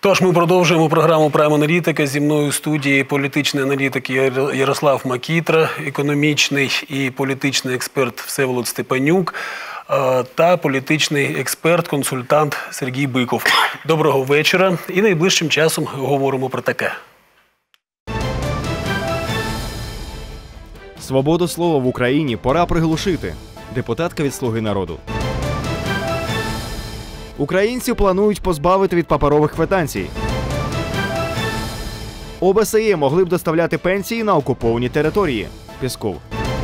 Тож ми продовжуємо програму «Прайм Аналітика». Зі мною у студії політичний аналітик Ярослав Макітра, економічний і політичний експерт Всеволод Степанюк та політичний експерт-консультант Сергій Биков. Доброго вечора. І найближчим часом говоримо про таке. Свободу слова в Україні пора приглушити. Депутатка від «Слуги народу». Українців планують позбавити від паперових квитанцій. ОБСЄ могли б доставляти пенсії на окуповані території. Пєсков.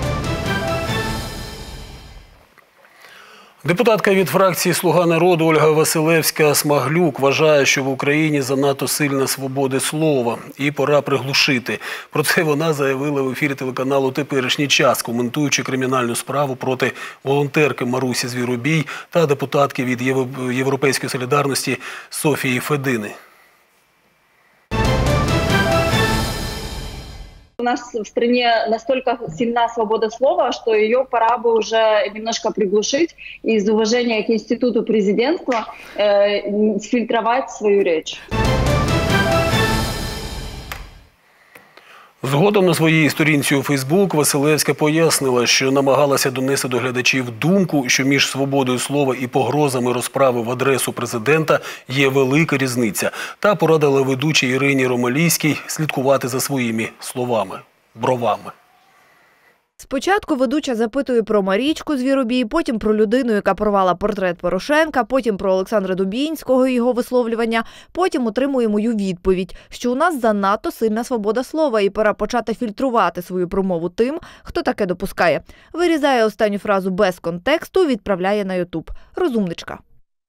Депутатка від фракції «Слуга народу» Ольга Василевська-Смаглюк вважає, що в Україні занадто сильна свобода слова і пора приглушити. Про це вона заявила в ефірі телеканалу «Теперішній час», коментуючи кримінальну справу проти волонтерки Марусі Звіробій та депутатки від «Європейської солідарності» Софії Федини. У нас в стране настолько сильна свобода слова, что ее пора бы уже немножко приглушить и из уважения к институту президентства сфильтровать свою речь. Згодом на своїй сторінці у Фейсбук Василевська пояснила, що намагалася донести до глядачів думку, що між свободою слова і погрозами розправи в адресу президента є велика різниця. Та порадила ведучій Ірині Ромалійській слідкувати за своїми словами, бровами. Спочатку ведуча запитує про Марічку Звіробій, потім про людину, яка порвала портрет Порошенка, потім про Олександра Дубінського і його висловлювання, потім отримує мою відповідь, що у нас занадто сильна свобода слова і пора почати фільтрувати свою промову тим, хто таке допускає. Вирізає останню фразу без контексту, відправляє на Ютуб. Розумничка.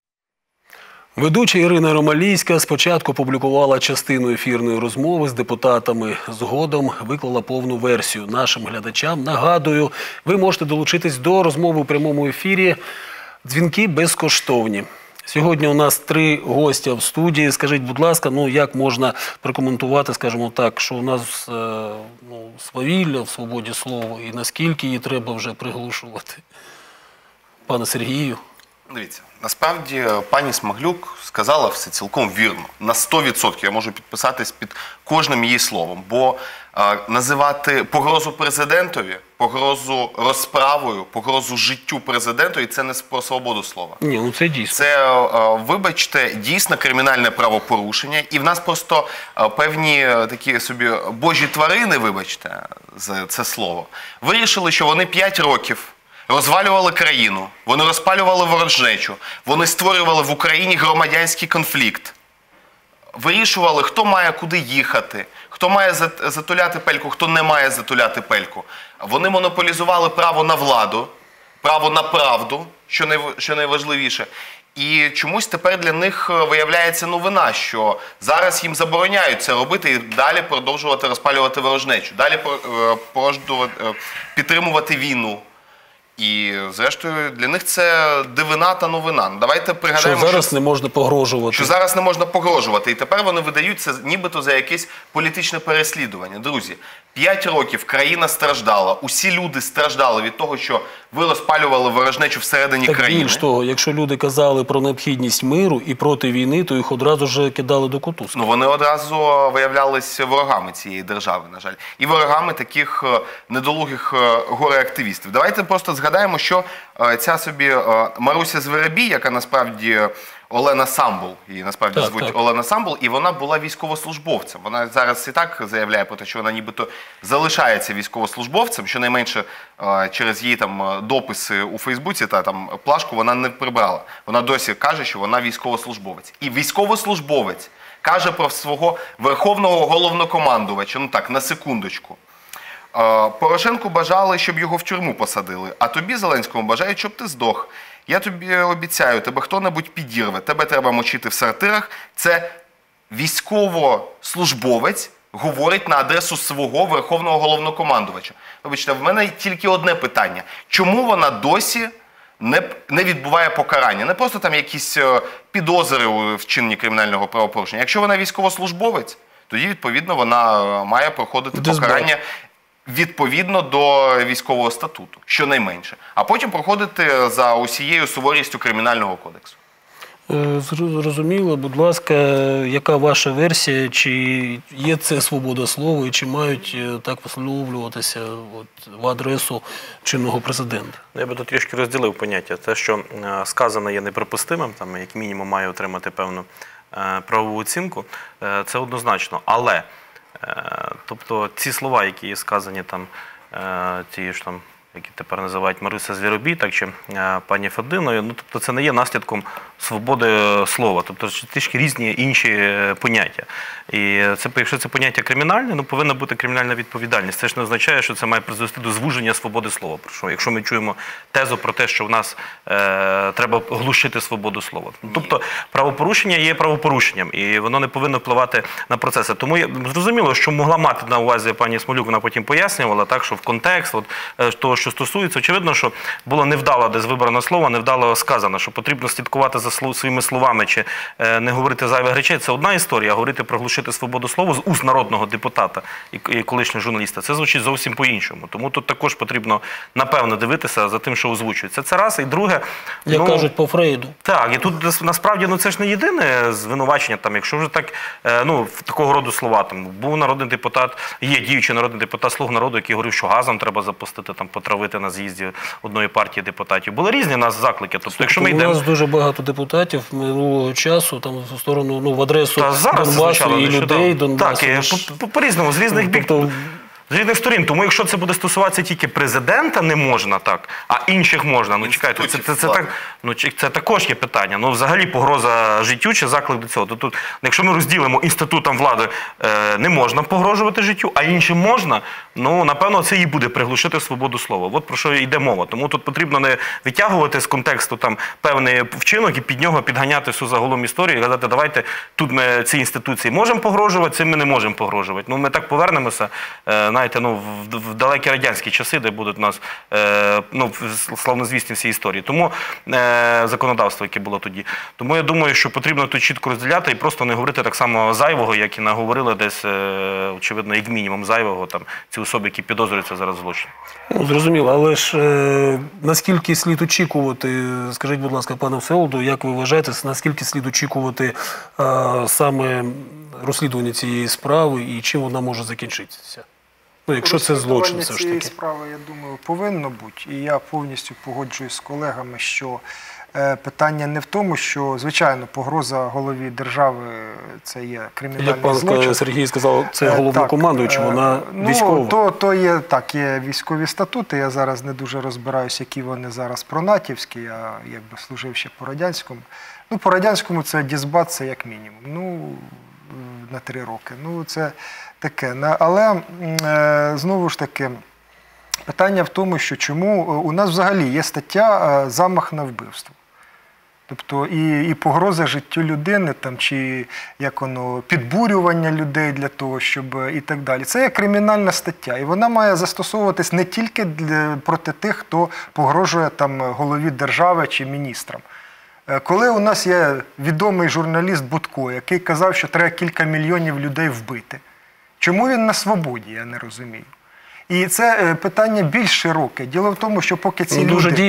Ведуча Ірина Ромалійська спочатку публікувала частину ефірної розмови з депутатами, згодом виклала повну версію. Нашим глядачам нагадую, ви можете долучитись до розмови у прямому ефірі. Дзвінки безкоштовні. Сьогодні у нас 3 гостя в студії. Скажіть, будь ласка, як можна прокоментувати, скажімо так, що у нас свавілля в свободі слова і наскільки її треба вже приглушувати? Пане Сергію. Дивіться, насправді пані Смаглюк сказала все цілком вірно. На 100% я можу підписатись під кожним її словом. Бо називати погрозу президентові, погрозу розправою, погрозу життю президентові – це не про свободу слова. Ні, це дійсно. Це, вибачте, дійсно кримінальне правопорушення. І в нас просто певні такі собі божі тварини, вибачте, за це слово, вирішили, що вони 5 років розвалювали країну, вони розпалювали ворожнечу, вони створювали в Україні громадянський конфлікт. Вирішували, хто має куди їхати, хто має затуляти пельку, хто не має затуляти пельку. Вони монополізували право на владу, право на правду, що найважливіше. І чомусь тепер для них виявляється новина, що зараз їм забороняють це робити і далі продовжувати розпалювати ворожнечу, далі підтримувати війну. І, зрештою, для них це дивина та новина. Давайте пригадаємо, що зараз не можна погрожувати. Що зараз не можна погрожувати. І тепер вони видають це нібито за якесь політичне переслідування. Друзі, 5 років країна страждала, усі люди страждали від того, що ви розпалювали ворожнечу всередині країни. Більш того, якщо люди казали про необхідність миру і проти війни, то їх одразу ж кидали до кутузки. Вони одразу виявлялися ворогами цієї держави, на жаль. І ворогами таких недолугих горе-активістів. Давайте просто згадаємо, що ця собі Маруся Звіробій, яка насправді Олена Самбул, її насправді звуть Олена Самбул, і вона була військовослужбовцем. Вона зараз і так заявляє про те, що вона нібито залишається військовослужбовцем, щонайменше через її дописи у Фейсбуці та плашку вона не прибрала. Вона досі каже, що вона військовослужбовець. І військовослужбовець каже про свого верховного головнокомандувача, на секундочку. Порошенку бажали, щоб його в тюрму посадили, а тобі, Зеленському, бажають, щоб ти здох. Я тобі обіцяю, тебе хто-небудь підірве, тебе треба мочити в сортирах. Це військовослужбовець говорить на адресу свого верховного головнокомандувача. Вибачте, в мене тільки одне питання. Чому вона досі не відбуває покарання? Не просто там якісь підозри у вчиненні кримінального правопорушення. Якщо вона військовослужбовець, тоді, відповідно, вона має проходити покарання відповідно до військового статуту, щонайменше. А потім проходити за усією суворістю Кримінального кодексу. Зрозуміло, будь ласка, яка ваша версія, чи є це свобода слова і чи мають так висловлюватися в адресу чинного президента? Я би тут трішки розділив поняття. Те, що сказане є неприпустимим, там, як мінімум має отримати певну правову оцінку, це однозначно. Але, тобто, ці слова, які є сказані там, ті ж там, які тепер називають Маруся Звіробій, так чи пані Фединою, ну, тобто це не є наслідком свободи слова, тобто трішки різні інші поняття. І це, якщо це поняття кримінальне, ну, повинна бути кримінальна відповідальність. Це ж не означає, що це має призвести до звуження свободи слова. Якщо ми чуємо тезу про те, що в нас треба глушити свободу слова. Тобто правопорушення є правопорушенням, і воно не повинно впливати на процеси. Тому зрозуміло, що могла мати на увазі пані Смолюк, вона потім пояснювала, так, що в контекст того, що стосується, очевидно, що було невдало десь вибране слово, невдало сказано, що потрібно слідкувати за своїми словами чи не говорити зайвих речей. Це одна історія, а говорити про глушити свободу слова з уст народного депутата і колишнього журналіста, це звучить зовсім по-іншому. Тому тут також потрібно, напевно, дивитися за тим, що озвучується. Це раз. І друге... Як кажуть по Фрейду. Так, і тут насправді це ж не єдине звинувачення, там, якщо вже так, такого роду слова, там, був народний депутат, є діючий народний депутат «Слуг народу», який говорив, що газом треба запустити, там, потравити на з'їзді одної партії депутатів. Були різні нас заклики. Тобто, якщо ми йдемо... У нас дуже багато депутатів минулого часу, там, в сторону, в адресу Донбасу і людей Донбасу. Так, по-різному, з різних бік. З різних сторін. Тому якщо це буде стосуватися тільки президента, не можна так, а інших можна. Ну, чекайте, це також є питання. Ну, взагалі, погроза життю чи заклик до цього. Тут, якщо ми розділимо інститутом влади, не можна погрожувати життю, а іншим можна, ну, напевно, це і буде приглушити свободу слова. От про що йде мова. Тому тут потрібно не витягувати з контексту там певний вчинок і під нього підганяти всю загалом історію і казати, давайте тут ми ці інституції можемо погрожувати, цим ми не можемо погрожувати. Ну, ми так повернемося, знаєте, в далекі радянські часи, де будуть у нас славнозвісні всі історії. Тому законодавство, яке було тоді. Тому я думаю, що потрібно тут чітко розділяти і просто не говорити так само зайвого, як і наговорили десь, очевидно, як мінімум зайвого, там, ці особи, які підозрюються зараз в злочині. Зрозуміло, але ж наскільки слід очікувати, скажіть, будь ласка, пане Всеволоду, як ви вважаєте, наскільки слід очікувати саме розслідування цієї справи і чим вона може закінчитися? Ну, якщо це злочин, все ж таки. Цієї справи, я думаю, повинно бути. І я повністю погоджуюсь з колегами, що питання не в тому, що, звичайно, погроза голові держави – це є кримінальний злочин. Як пан Сергій сказав, це головнокомандуючий, вона військова. То є, так, є військові статути, я зараз не дуже розбираюсь, які вони зараз пронатівські, я якби служив ще по радянському. Ну, по радянському це дисбат, це як мінімум. Ну, на 3 роки. Ну, це таке. Але, знову ж таки, питання в тому, що чому у нас взагалі є стаття «Замах на вбивство». Тобто і погроза життю людини, там, чи як воно, підбурювання людей для того, щоб і так далі. Це є кримінальна стаття. І вона має застосовуватись не тільки проти тих, хто погрожує там голові держави чи міністрам. Коли у нас є відомий журналіст Будко, який казав, що треба кілька мільйонів людей вбити, чому він на свободі, я не розумію. І це питання більш широке. Діло в тому, що поки ці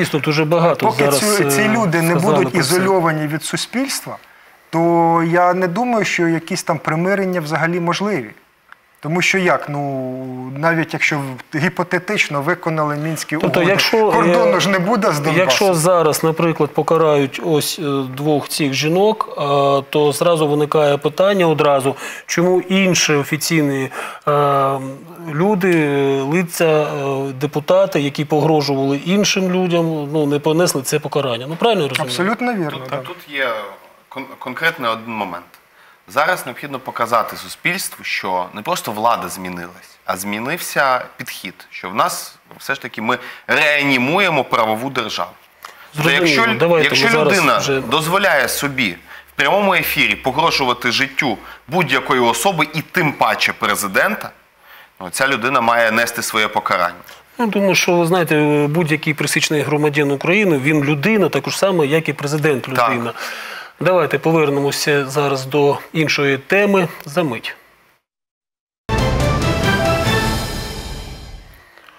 люди не будуть ізольовані від суспільства, то я не думаю, що якісь там примирення взагалі можливі. Тому що як? Ну, навіть якщо гіпотетично виконали Мінські угоди, кордону ж не буде з Донбасу. Якщо зараз, наприклад, покарають ось 2 цих жінок, то зразу виникає питання одразу, чому інші офіційні люди, лиця, депутати, які погрожували іншим людям, ну, не понесли це покарання. Ну, правильно я розумію? Абсолютно вірно. Тут є конкретний один момент. Зараз необхідно показати суспільству, що не просто влада змінилась, а змінився підхід, що в нас все ж таки ми реанімуємо правову державу. Якщо людина дозволяє собі в прямому ефірі погрожувати життю будь-якої особи і тим паче президента, ця людина має нести своє покарання. Я думаю, що, ви знаєте, будь-який пересічний громадянин України, він людина, також саме, як і президент людина. Так. Давайте повернемося зараз до іншої теми за мить.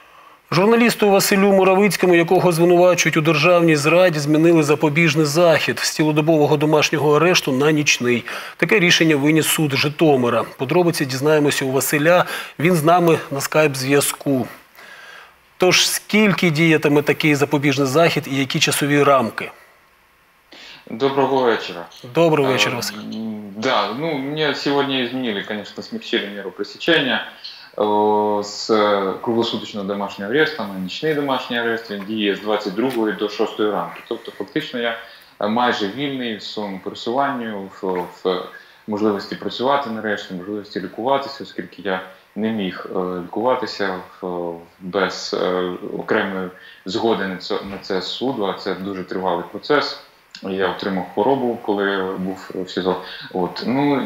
Журналісту Василю Муравицькому, якого звинувачують у державній зраді, змінили запобіжний захід з цілодобового домашнього арешту на нічний. Таке рішення виніс суд Житомира. Подробиці дізнаємося у Василя. Він з нами на скайп-зв'язку. Тож, скільки діятиме такий запобіжний захід і які часові рамки? Доброго вечера. Добрый вечер, Василий. Да, ну, мне сегодня изменили, конечно, смягчили меру пресечения с круглосуточного домашнього ареста на нічний домашній арест. Він діє з 22 до 6 ранку. Тобто, фактично, я майже вільний в своєму пересуванні, в можливості працювати нарешті, можливості лікуватися, оскільки я не міг лікуватися без окремої згоди на це суду, а це дуже тривалий процес. Я отримав хворобу, коли був в СІЗО. От.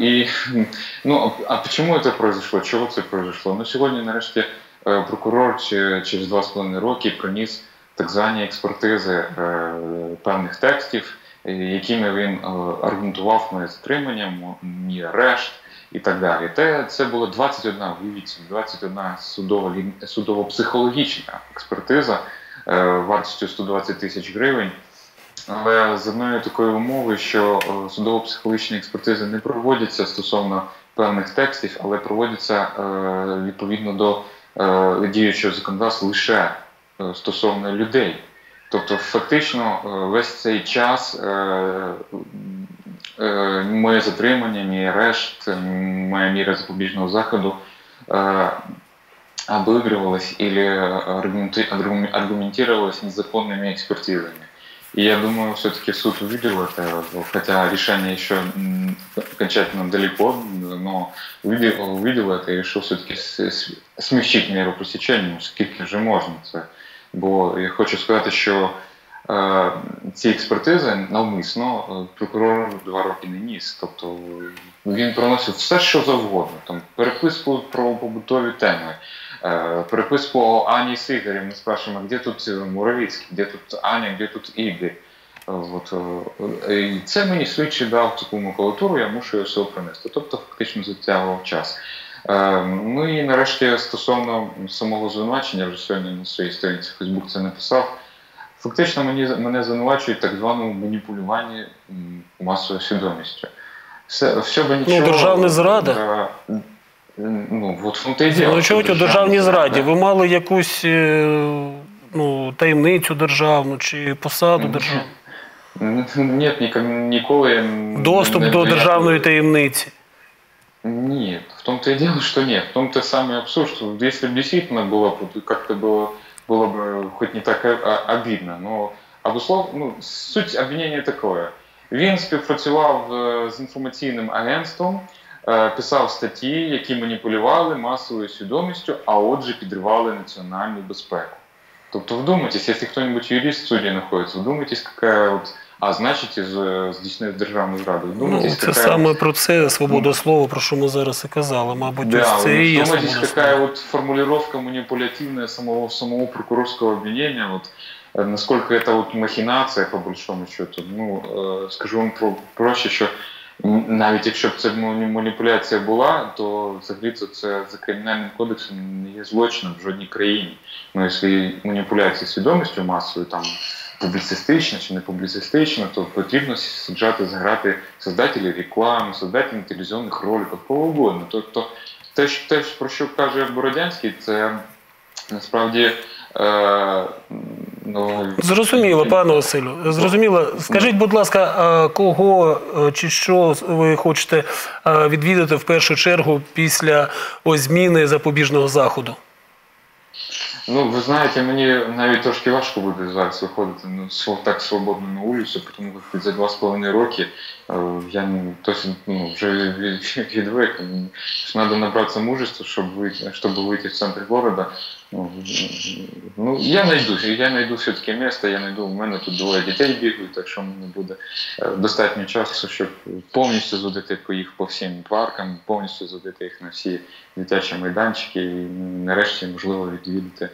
А чому це произошло? Чого це произошло? Ну, сьогодні, нарешті, прокурор через 2,5 роки приніс так звані експертизи певних текстів, якими він аргументував моє затримання, мій арешт і так далі. Це було 21, уявіть, 21 судово-психологічна експертиза вартістю 120 тисяч гривень. Але з одної такої умови, що судово-психологічні експертизи не проводяться стосовно певних текстів, але проводяться відповідно до діючого законодавства лише стосовно людей. Тобто фактично весь цей час моє затримання, мій арешт, моя міра запобіжного заходу обыгрывалась или аргументировалась незаконными экспертизами. И я думаю, все-таки суд увидел это, хотя решение еще окончательно далеко, но увидел это и решил все-таки смягчить меру пресечення, скільки вже можна це. Бо я хочу сказати, що ці експертизи навмисно прокурор 2 роки не ніс. Тобто він проносив все, що завгодно. Там, переписку про побутові теми, переписку Ані с Игорем, мы спрашиваем, а где тут Муравицький, где тут Аня, где тут Ігор. От, і це мені слідчий дав таку макулатуру, я мушу його всього принести. Тобто фактично затягував час. Ну і нарешті стосовно самого звинувачення, я вже сьогодні на своїй сторінці в Facebook це написав, фактично мене звинувачують так званому маніпулюванні масовою свідомістю. Все би нічого... Ну, державна зрада. Ну, от в тому-то і діло. Ну, чого у державній зраді? Ви мали якусь таємницю державну чи посаду державну? Ні, ніколи... Доступ до державної таємниці? Нет, в том-то и дело, что нет. В том-то самый абсурд, что если бы действительно было, как-то было бы хоть не так обидно, но суть обвинения такое. Він співпрацював з інформаційним агентством, писав статті, які маніпулювали масовою свідомістю, а отже підривали національну безпеку. Тобто вдумайтесь, якщо хто-нибудь юрист в суді знаходиться, вдумайтесь, какая вот... А значить, здійснив державну зраду. Ну, це саме про це свобода слова, про що ми зараз і казали. Мабуть, ось це і є свобода слова. Какая вот формулировка манипулятивная самого прокурорского обвинения, вот, насколько это вот махинация, по большому счету. Ну, скажу вам проще, що навіть якщо б це маніпуляція була, то взагалі це за кримінальним кодексом не є злочином в жодній країні. Ну, якщо маніпуляція свідомістю масовою, там, публіцистична чи не публіцистична, то потрібно саджати за грати создателів реклами, создателів телевізійних роликів, кого угодно. Тобто те, про що каже Бородянський, це насправді... Зрозуміло, пане Василю, зрозуміло. Скажіть, будь ласка, кого чи що ви хочете відвідати в першу чергу після зміни запобіжного заходу? Ну, ви знаєте, мені навіть трошки важко буде зараз виходити так свободно на вулицю, тому що за 2,5 роки я вже відвик. Треба набратися мужества, щоб вийти в центр міста. Ну, я знайду все-таки місце, у мене тут 2 дітей бігають, так що в мене буде достатньо часу, щоб повністю зводити їх по всім паркам, повністю зводити їх на всі дитячі майданчики і нарешті, можливо, відвідати.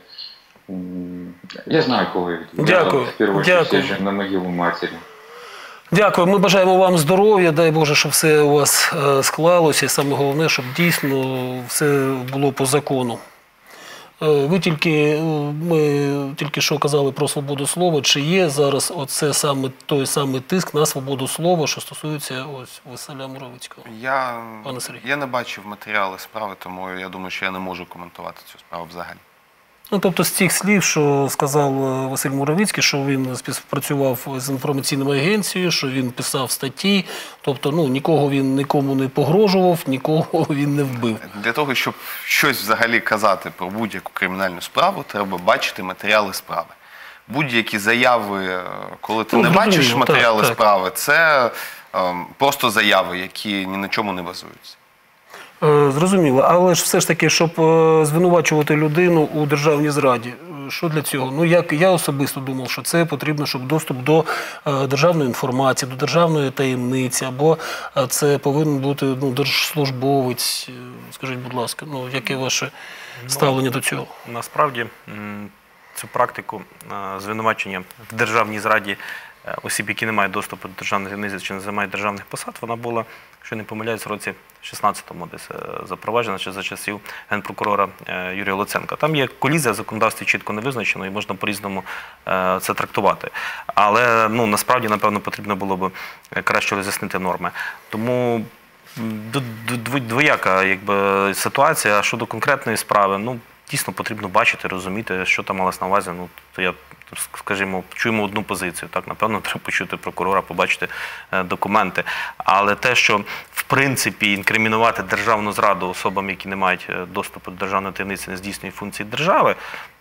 Я знаю, коли відвідати. Дякую. В першу чергу сиджу на могилу матері. Дякую. Ми бажаємо вам здоров'я, дай Боже, щоб все у вас склалося. І саме головне, щоб дійсно все було по закону. Ви ми тільки що казали про свободу слова. Чи є зараз оце саме той самий тиск на свободу слова, що стосується ось Василя Муровицького? Пане Сергію. Я не бачив матеріали справи, тому я думаю, що я не можу коментувати цю справу взагалі. Ну, тобто з цих слів, що сказав Василь Муровицький, що він співпрацював з інформаційною агенцією, що він писав статті, тобто нікого він нікому не погрожував, нікого він не вбив. Для того, щоб щось взагалі казати про будь-яку кримінальну справу, треба бачити матеріали справи. Будь-які заяви, коли ти не бачиш матеріали справи, це просто заяви, які ні на чому не базуються. Зрозуміло, але ж все ж таки, щоб звинувачувати людину у державній зраді, що для цього? Ну, я особисто думав, що це потрібно, щоб доступ до державної інформації, до державної таємниці, або це повинен бути держслужбовець. Скажіть, будь ласка, яке ваше ставлення до цього? Насправді, цю практику звинувачення в державній зраді осіб, які не мають доступу до державної таємниці чи не займають державних посад, вона була, якщо не помиляюсь, в році 16-му десь запроваджена, чи за часів генпрокурора Юрія Луценка. Там є колізія в законодавстві чітко не визначено і можна по-різному це трактувати. Але насправді, напевно, потрібно було б краще роз'яснити норми. Тому двояка ситуація щодо конкретної справи. Дійсно потрібно бачити, розуміти, що там малось на увазі. То я, скажімо, чуємо одну позицію. Так, напевно, треба почути прокурора, побачити документи. Але те, що, в принципі, інкримінувати державну зраду особам, які не мають доступу до державної таємниці, не здійснюють функції держави,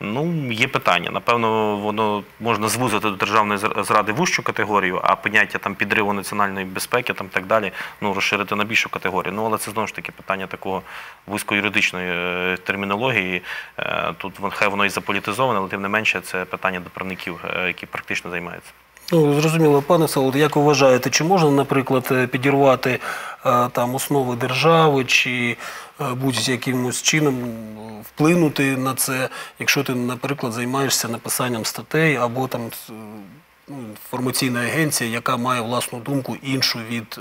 є питання. Напевно, воно можна звузити до державної зради вужчу категорію, а поняття підриву національної безпеки і так далі, розширити на більшу категорію. Але це, знову ж таки, питання такого вузькоюридичної термінології. Тут хай воно і заполітизоване, але тим не менше це питання до правників, які практично займаються. Зрозуміло. Пане Всеволоде, як ви вважаєте, чи можна, наприклад, підірвати основи держави, чи будь-якимось чином вплинути на це, якщо ти, наприклад, займаєшся написанням статей або інформаційна агенція, яка має власну думку іншу від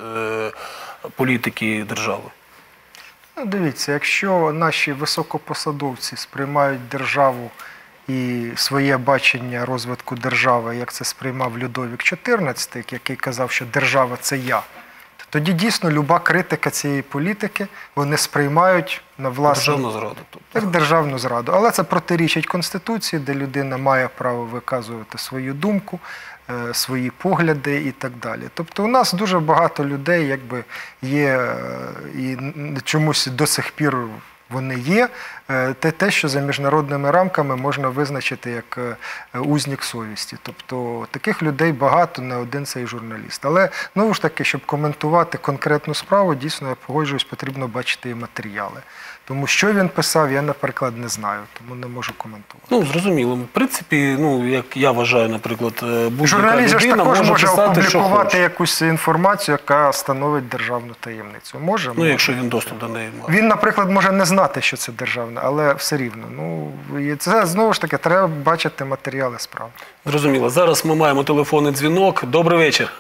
політики держави? Дивіться, якщо наші високопосадовці сприймають державу і своє бачення розвитку держави, як це сприймав Людовік XIV, який казав, що держава – це я, то тоді дійсно люба критика цієї політики вони сприймають на власну державну зраду. Як державну зраду. Але це протирічить Конституції, де людина має право виказувати свою думку, свої погляди і так далі. Тобто у нас дуже багато людей є, і чомусь до сих пір вони є, те, що за міжнародними рамками можна визначити як узник совісті. Тобто таких людей багато, не один цей журналіст. Але, знову ж таки, щоб коментувати конкретну справу, дійсно, я погоджуюсь, потрібно бачити і матеріали. Тому що він писав, я, наприклад, не знаю, тому не можу коментувати. Зрозуміло. В принципі, як я вважаю, наприклад, будь-яка журналіст людина також може писати, що опублікувати хоче. якусь інформацію, яка становить державну таємницю. Може. Якщо він доступ до неї має. Він, наприклад, може не знати, що це державне, але все рівно. Це, знову ж таки, треба бачити матеріали справи. Зрозуміло. Зараз ми маємо телефонний дзвінок. Добрий вечір.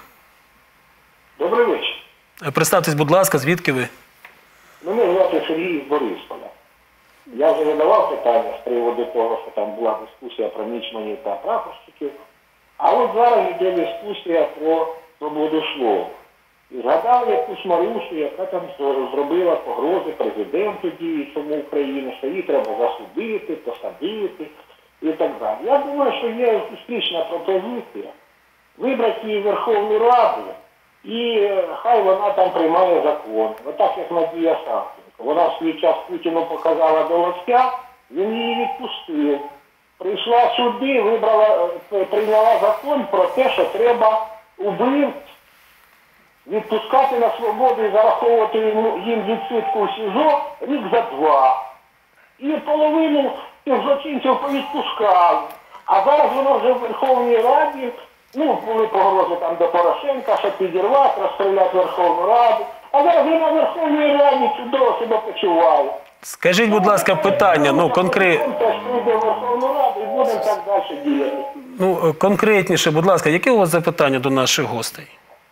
Добрий вечір. Представтесь, будь ласка, звідки ви? Мене звати Сергій з Борисполя. Я вже задавав питання з приводу того, що там була дискусія про мічманів та прапорщиків. А от зараз йде дискусія про свободу слова. І згадав якусь Марусю, яка там зробила погрози президенту діючому України, що її треба засудити, посадити і так далі. Я думаю, що є успішна пропозиція вибрати її Верховну Раду, і хай вона там приймає закон. Отак, як Надія Савченко. Вона в свій час Путіну показала долоця, він її відпустив. Прийшла сюди, прийняла закон про те, що треба убивць відпускати на свободу і зараховувати їм відсидку в СІЗО рік за 2. І половину цих злочинців повідпускав. А зараз воно вже в Верховній Раді, були погрози там до Порошенка, щоб підірвати, розстріляти Верховну Раду. А зараз вона в Верховній Раді чудово себе почуває. Скажіть, будь ласка, питання, конкретно. Прийде в Верховну Раду і будемо так далі діяти. Конкретніше, будь ласка, яке у вас запитання до наших гостей?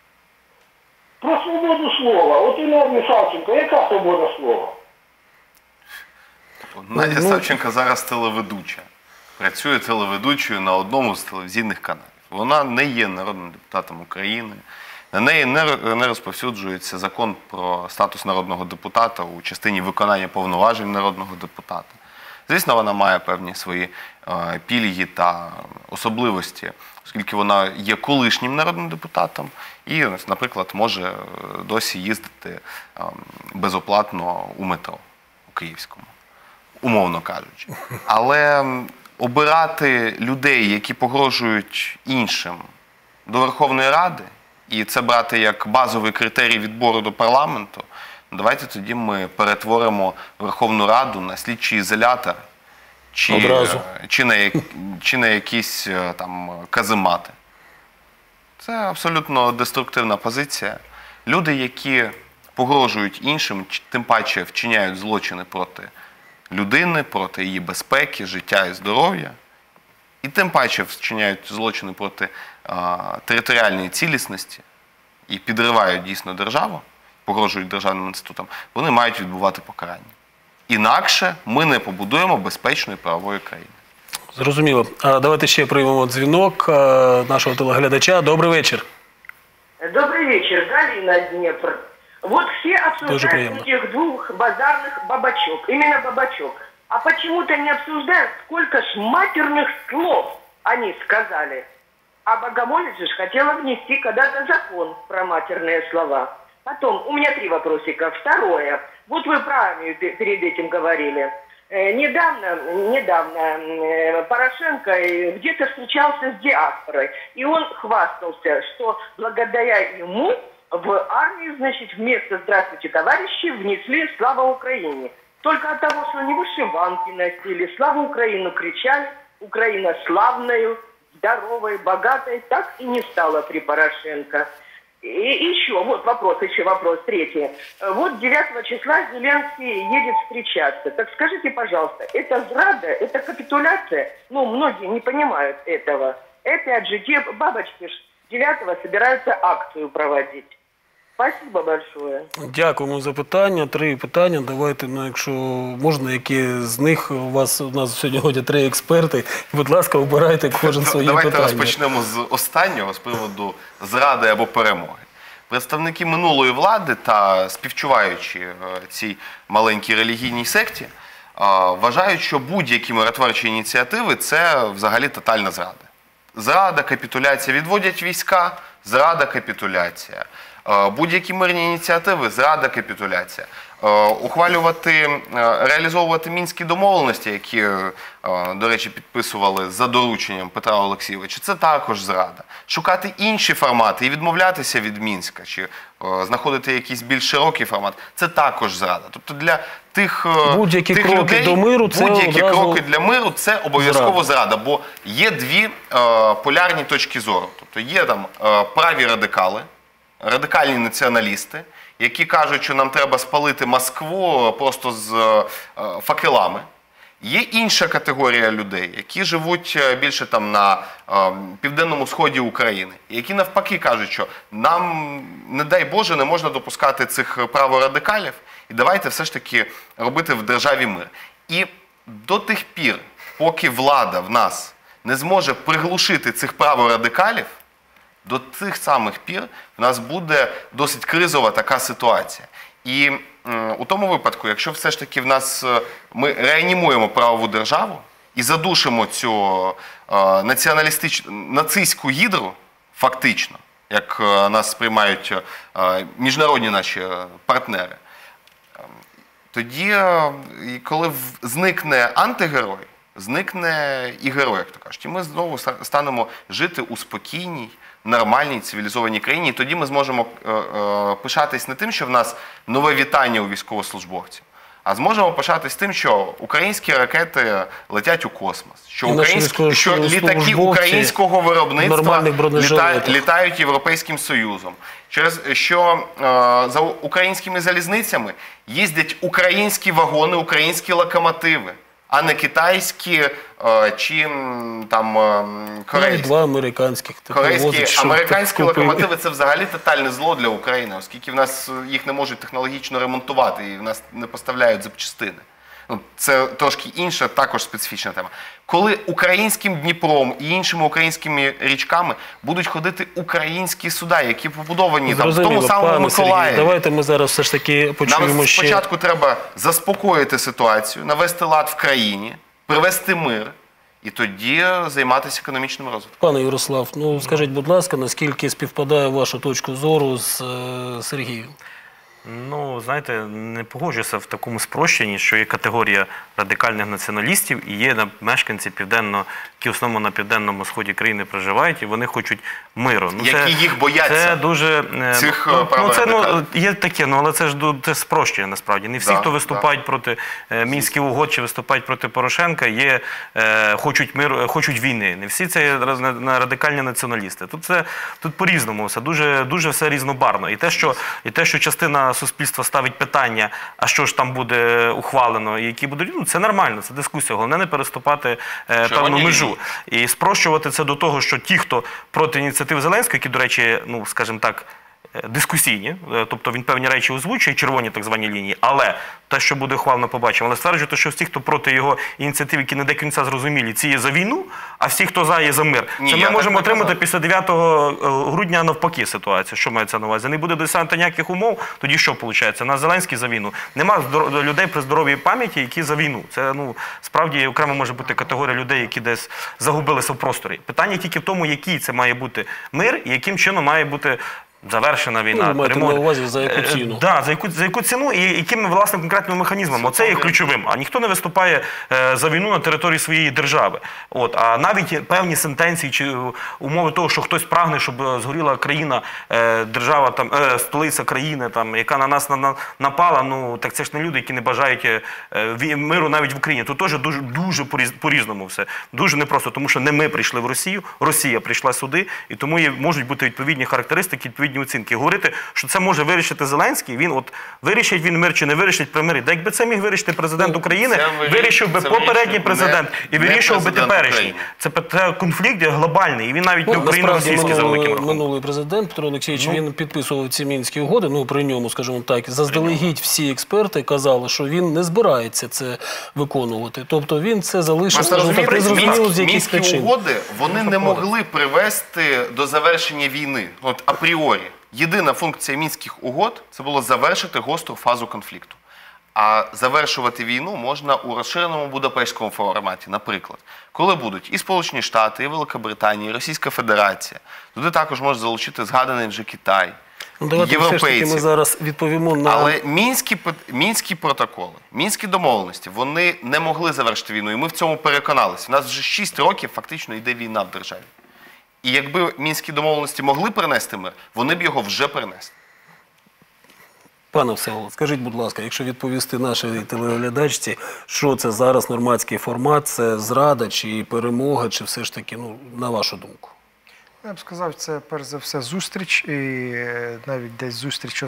Про свободу слова. От і Надія Савченко, яка свобода слова? Надя Савченко зараз телеведуча. Працює телеведучою на одному з телевізійних каналів. Вона не є народним депутатом України. На неї не розповсюджується закон про статус народного депутата у частині виконання повноважень народного депутата. Звісно, вона має певні свої пільги та особливості, оскільки вона є колишнім народним депутатом і, наприклад, може досі їздити безоплатно у метро у Київському, умовно кажучи. Але обирати людей, які погрожують іншим до Верховної Ради, і це брати як базовий критерій відбору до парламенту, давайте тоді ми перетворимо Верховну Раду на слідчий ізолятор чи на якісь там каземати. Це абсолютно деструктивна позиція. Люди, які погрожують іншим, тим паче вчиняють злочини проти людини, проти її безпеки, життя і здоров'я, і тим паче вчиняють злочини проти територіальної цілісності і підривають дійсно державу, погрожують державним інститутам, вони мають відбувати покарання. Інакше ми не побудуємо безпечної правової країни. Зрозуміло. Давайте ще приймемо дзвінок нашого телеглядача. Добрий вечір. Добрый вечер, Галина, Днепр. Вот все обсуждают этих двух базарных бабачок, именно бабачок. А почему-то не обсуждают, сколько ж матерных слов они сказали. А Богомолец же хотела внести когда-то закон про матерные слова. Потом, у меня 3 вопросика. Второе. Вот вы про армию перед этим говорили. Недавно Порошенко где-то встречался с диаспорой. И он хвастался, что благодаря ему в армию, значит, вместо «Здравствуйте, товарищи» внесли «Слава Украине». Только от того, что они вышиванки носили, «Слава Украину» кричали, Украина славною, здоровой, богатой, так и не стала при Порошенко. И еще, вот вопрос, третий. Вот 9 числа Зеленский едет встречаться. Так скажите, пожалуйста, это зрада, это капитуляция? Ну, многие не понимают этого. Опять же, те бабочки 9-го собираются акцию проводить. Спасибо большое. Дякуємо за питання. 3 питання. Давайте, якщо можна, які з них у нас сьогодні ходять 3 експерти. Будь ласка, обирайте кожен свої питання. Давайте розпочнемо з останнього, з приводу зради або перемоги. Представники минулої влади та співчуваючи цій маленькій релігійній секті, вважають, що будь-які миротворчі ініціативи – це взагалі тотальна зрада. Зрада, капітуляція, відводять війська, зрада, капітуляція. Будь-які мирні ініціативи – зрада, капітуляція. Реалізовувати мінські домовленості, які, до речі, підписували за дорученням Петра Олексійовича – це також зрада. Шукати інші формати і відмовлятися від Мінська, чи знаходити якийсь більш широкий формат – це також зрада. Тобто для тих людей будь-які кроки для миру – це обов'язково зрада, бо є 2 полярні точки зору. Тобто є там праві радикали, радикальні націоналісти, які кажуть, що нам треба спалити Москву просто з факелами. Є інша категорія людей, які живуть більше там на південному сході України, які навпаки кажуть, що нам, не дай Боже, не можна допускати цих праворадикалів, і давайте все ж таки робити в державі мир. І до тих пір, поки влада в нас не зможе приглушити цих праворадикалів, до цих самих пір в нас буде досить кризова така ситуація. І у тому випадку, якщо все ж таки ми реанімуємо правову державу і задушимо цю нацистську гідру, фактично, як нас сприймають міжнародні наші партнери, тоді, коли зникне антигерой, зникне і герой, як то кажуть. І ми знову станемо жити у спокійній, нормальній, цивілізованій країні. І тоді ми зможемо пишатись не тим, що в нас нове вітання у військовослужбовців, а зможемо пишатись тим, що українські ракети летять у космос, що літаки українського виробництва літають Європейським Союзом, що за українськими залізницями їздять українські вагони, українські локомотиви, а не китайські чи там корейські. 2 американських. Американські локомотиви – це взагалі тотальне зло для України, оскільки в нас їх не можуть технологічно ремонтувати і в нас не поставляють запчастини. Ну, це трошки інша, також специфічна тема. Коли українським Дніпром і іншими українськими річками будуть ходити українські суда, які побудовані там, в тому самому Миколаєві. Давайте ми зараз все ж таки почуємо Нам ще... спочатку треба заспокоїти ситуацію, навести лад в країні, привести мир і тоді займатися економічним розвитком. Пане Ярослав, ну скажіть, будь ласка, наскільки співпадає ваша точка зору з Сергієм? Ну, знаєте, не погоджуюся в такому спрощенні, що є категорія радикальних націоналістів і є мешканці які в основному на південному сході країни проживають, і вони хочуть миру. Ну, які їх бояться, це дуже, цих радикалів. Є таке, але це ж спрощення насправді. Не всі, хто виступають проти Мінських угод чи виступають проти Порошенка, хочуть миру, хочуть війни. Не всі це радикальні націоналісти. Тут по-різному все, дуже все різнобарно. І те, що частина суспільства ставить питання, а що ж там буде ухвалено, і які будуть, ну, це нормально, це дискусія. Головне не переступати певну межу. І спрощувати це до того, що ті, хто проти ініціатив Зеленського, які, до речі, ну, скажімо так, дискусійні, тобто він певні речі озвучує, червоні так звані лінії, але те, що буде ухвалено, побачимо. Але стверджувати, що всі, хто проти його ініціатив, які не до кінця зрозумілі, ці є за війну, а всі, хто за, є за мир. Це ми можемо отримати після 9 грудня навпаки ситуацію. Що мається на увазі? Не буде досягнуто ніяких умов, тоді що виходить? На Зеленський за війну. Нема людей при здоровій пам'яті, які за війну. Це, ну, справді окремо може бути категорія людей, які десь загубилися в просторі. Питання тільки в тому, який це має бути мир і яким чином має бути завершена війна. Ви маєте на увазі, за яку ціну? Так, за яку ціну і якими, власне, конкретними механізмами. Оце є ключовим. А ніхто не виступає за війну на території своєї держави. А навіть певні сентенції чи умови того, що хтось прагне, щоб згоріла країна, держава, там, столиця країни, там, яка на нас напала, ну, так це ж не люди, які не бажають миру навіть в Україні. Тут теж дуже по-різному все. Дуже непросто, тому що не ми прийшли в Росію, Росія прийшла сюди, і тому можуть бути відповідні характеристики, відповідні оцінки. Говорити, що це може вирішити Зеленський, вирішить він мир чи не вирішить при мирі. Якби це міг вирішити президент України, вирішив би попередній президент і вирішив би теперішній. Це конфлікт глобальний, і він навіть не україно-російський за великим рахунком. Минулий президент Петро Олексійович, він підписував ці Мінські угоди, ну при ньому, скажімо так, заздалегідь всі експерти казали, що він не збирається це виконувати. Тобто він це залишив, скажімо так, незрозуміло з яких причин. Мінські угоди, вони не могли привести до завершення війни, от апріорі. Єдина функція Мінських угод – це було завершити гостру фазу конфлікту. А завершувати війну можна у розширеному Будапештському форматі, наприклад. Коли будуть і Сполучені Штати, і Велика Британія, і Російська Федерація. Туди також може залучити згаданий вже Китай, давайте європейці. Все ж таки ми зараз відповімо на... Але мінські протоколи, мінські домовленості, вони не могли завершити війну. І ми в цьому переконалися. У нас вже 6 років фактично йде війна в державі. І якби мінські домовленості могли перенести мир, вони б його вже перенесли. Пане Всеволод, скажіть, будь ласка, якщо відповісти нашій телеглядачці, що це зараз нормандський формат, це зрада чи перемога, чи все ж таки, ну, на вашу думку? Я б сказав, це перш за все зустріч, і навіть десь зустріч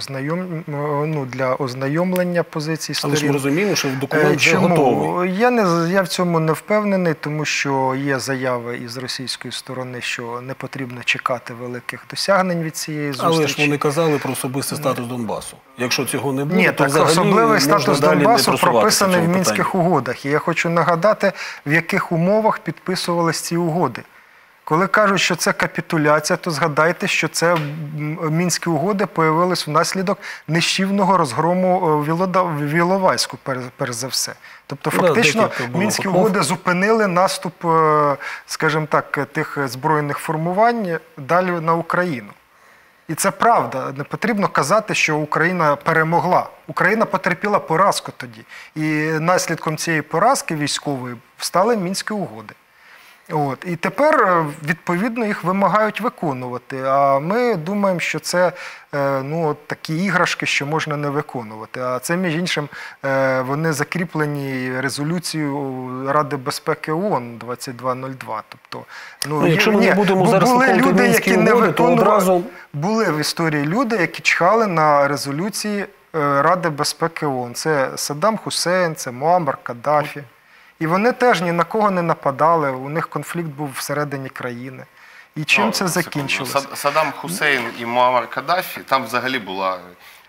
для ознайомлення позицій сторін. Але ж ми розуміємо, що документ вже готовий. Я в цьому не впевнений, тому що є заяви із російської сторони, що не потрібно чекати великих досягнень від цієї зустрічі. Але ж вони казали про особистий статус Донбасу. Якщо цього не буде, ні, то так взагалі особливий статус Донбасу прописаний в цьому Мінських угодах. І я хочу нагадати, в яких умовах підписувались ці угоди. Коли кажуть, що це капітуляція, то згадайте, що це Мінські угоди появились внаслідок нищівного розгрому в Іловайську, перш за все. Тобто фактично Мінські угоди зупинили наступ, скажімо так, тих збройних формувань далі на Україну. І це правда. Не потрібно казати, що Україна перемогла. Україна потерпіла поразку тоді. І наслідком цієї поразки військової стали Мінські угоди. І тепер, відповідно, їх вимагають виконувати. А ми думаємо, що це такі іграшки, що можна не виконувати. А це, між іншим, вони закріплені резолюцією Ради безпеки ООН 2202. Тобто, якщо ми не будемо зараз виконувати Мінські угоди, то одразу... Були в історії люди, які чхали на резолюції Ради безпеки ООН. Це Саддам Хусейн, це Муаммар Каддафі. І вони теж ні на кого не нападали, у них конфлікт був всередині країни. І чим це закінчилося? Саддам Хусейн і Муаммар Каддафі, там взагалі була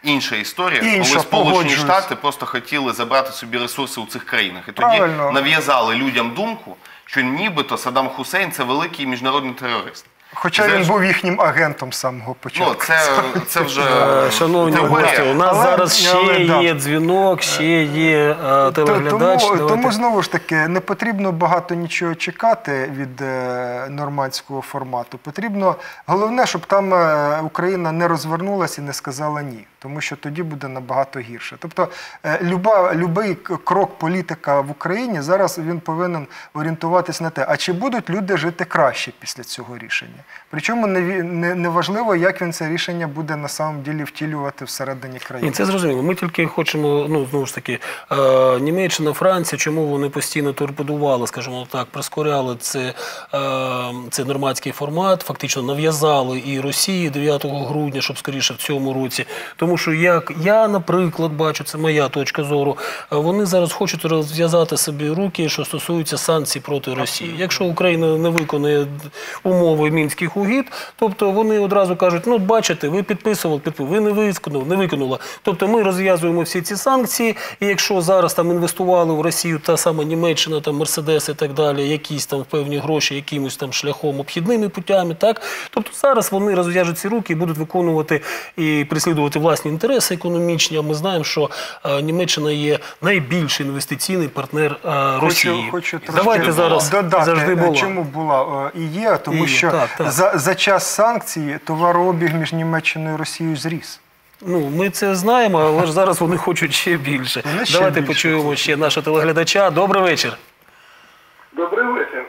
інша історія, Інша, коли Сполучені погоджуюсь. Штати просто хотіли забрати собі ресурси у цих країнах. І тоді Правильно. нав'язали людям думку, що нібито Саддам Хусейн – це великий міжнародний терорист. Хоча він був їхнім агентом з самого початку. Це вже Шановні теорія. гості, у нас Але- зараз ще але, є дзвінок, ще є телеглядач. Тому знову ж таки, не потрібно багато нічого чекати від нормандського формату. Потрібно, головне, щоб там Україна не розвернулася і не сказала ні. Тому що тоді буде набагато гірше. Тобто, любий крок політика в Україні зараз він повинен орієнтуватись на те, а чи будуть люди жити краще після цього рішення. Причому не важливо, як він це рішення буде на самом ділі втілювати всередині країни. Ні, це зрозуміло. Ми тільки хочемо, знову ж таки, Німеччина, Франція, чому вони постійно торпедували, скажімо так, прискоряли цей нормандський формат, фактично нав'язали і Росії 9 грудня, щоб скоріше в цьому році. Тому що, як я, наприклад, бачу, це моя точка зору, вони зараз хочуть розв'язати собі руки, що стосується санкцій проти Росії. Якщо Україна не виконує умови Мінських угід, тобто вони одразу кажуть, бачите, ви підписували, ви не виконали. Тобто ми розв'язуємо всі ці санкції, і якщо зараз там інвестували в Росію та сама Німеччина, там Мерседес і так далі, якісь там певні гроші, якимось там шляхом, обхідними путями, так? Тобто зараз вони розв'яжуть ці руки і будуть виконувати і переслідувати власні інтереси економічні, а ми знаємо, що Німеччина є найбільший інвестиційний партнер Росії. Хочу Давайте зараз завжди була. Чому була і є, тому що за час санкцій товарообіг між Німеччиною і Росією зріс. Ми це знаємо, але ж зараз вони хочуть ще більше. Давайте почуємо ще нашого телеглядача. Добрий вечір. Добрий вечір.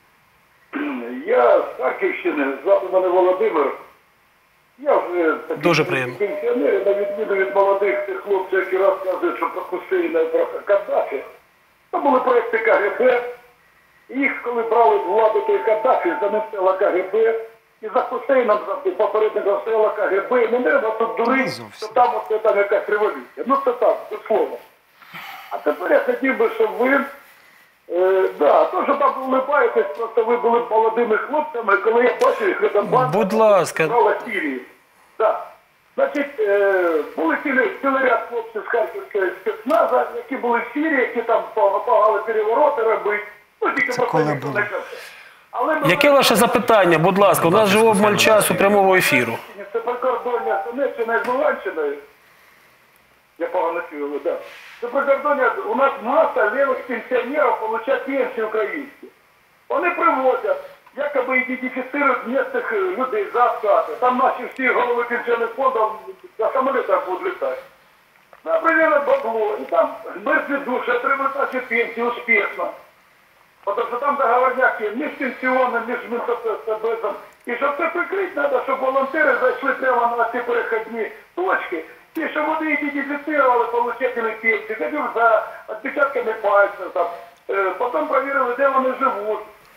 Я з Харківщини, звати мене Володимир. Я вже Дуже приємно. пенсіонер, на відміну від молодих тих хлопців, які розказують, що про Хусейна і про Каддафі. Це були проекти КГБ. Їх, коли брали владу той Каддафі, занесла КГБ. І за Хусейном, за попередником стояла КГБ. Не треба тут дурити, що там якась революція. Це так, безсловно. А тепер я хотів би, щоб ви... то, що так улибаєтесь, просто ви були молодими хлопцями, коли я бачив їх, це банда, будь ласка. брала Сирію. Так. Значить, були цілий ряд хлопців з Харківського спецназа, які були в Сирії, які там допомагали перевороти робити. Тільки це коли було? Яке ваше запитання, будь ласка? У нас же обмаль часу прямого ефіру. Це прикордоння з Донеччиною і з Луганщиною. Я погано чую, так. Це прикордоння, у нас маса лівих пенсіонерів получають пенсії українські. Вони привозять, якоби ідентифіцирують місцевих людей за откати. Там наші всі голови пенсійних фондів на самолітах будуть літати. Наприклад, бабло, і там мертві душі отримують наші пенсії успішно. Потому що там договорняки між пенсіоном, між Мінсоцбезом. І щоб це прикрити, треба, щоб волонтери зайшли прямо на ці перехідні точки. І щоб вони ідентифіцировали получателі пенсії, ходили за відпечатками пальців, потім перевірили, де вони живуть.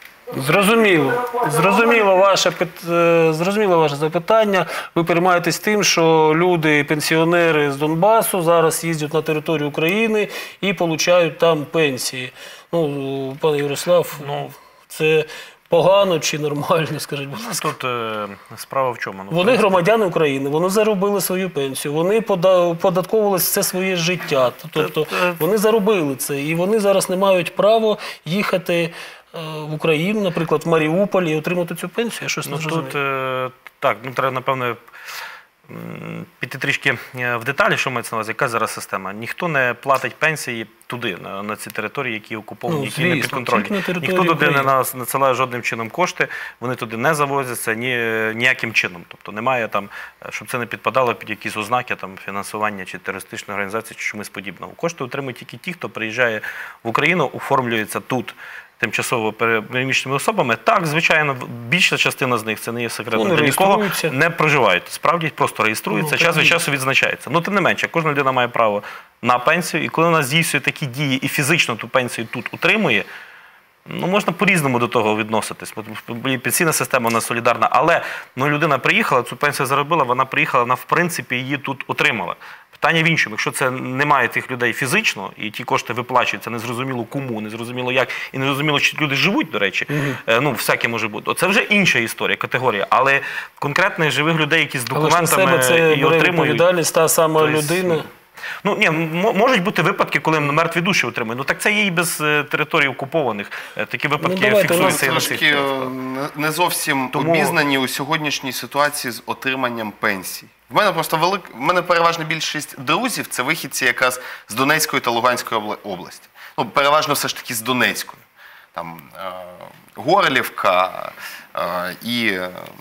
Зрозуміло ваше запитання. Ви переймаєтесь тим, що люди, пенсіонери з Донбасу зараз їздять на територію України і получають там пенсії. Пане Ярослав, це погано чи нормально, скажіть, будь ласка? Тут справа в чому? Вони громадяни України, вони заробили свою пенсію, вони податковували все своє життя. Тобто вони заробили це, і вони зараз не мають права їхати в Україну, наприклад, в Маріуполь і отримати цю пенсію. Я щось не зрозумів. Треба, напевно, піти трішки в деталі, що мається на увазі, яка зараз система. Ніхто не платить пенсії туди, на ці території, які окуповані, які не підконтрольні. Ніхто туди не надсилає жодним чином кошти, вони туди не завозяться ніяким чином. Тобто немає там, щоб це не підпадало під якісь ознаки фінансування чи терористичної організації, чи чомусь подібного. Кошти отримують тільки ті, хто приїжджає в Україну, оформлюється тут тимчасово переміщеними особами. Так, звичайно, більша частина з них, це не є секретом для нікого, не проживають. Справді, просто реєструються, час від часу відзначаються. Тим не менше, кожна людина має право на пенсію, і коли вона здійснює такі дії і фізично ту пенсію тут утримує, Ну, можна по-різному до того відноситись. Пенсійна система, вона солідарна, але людина приїхала, цю пенсію заробила, вона приїхала, вона в принципі її тут отримала. Питання в іншому, якщо це немає тих людей фізично, і ті кошти виплачуються незрозуміло кому, незрозуміло як, і незрозуміло, чи люди живуть, до речі, всяке може бути. Це вже інша історія, категорія, але конкретних живих людей, які з документами але це і бере отримують. відповідальність та сама людина. Можуть бути випадки, коли мертві душі отримують. Так це є і без територій окупованих. Такі випадки фіксуються і на цих територіях. Не зовсім обізнані у сьогоднішній ситуації з отриманням пенсій. В мене переважна більшість друзів – це вихідці якраз з Донецької та Луганської області. Переважно все ж таки з Донецької. Там Горлівка і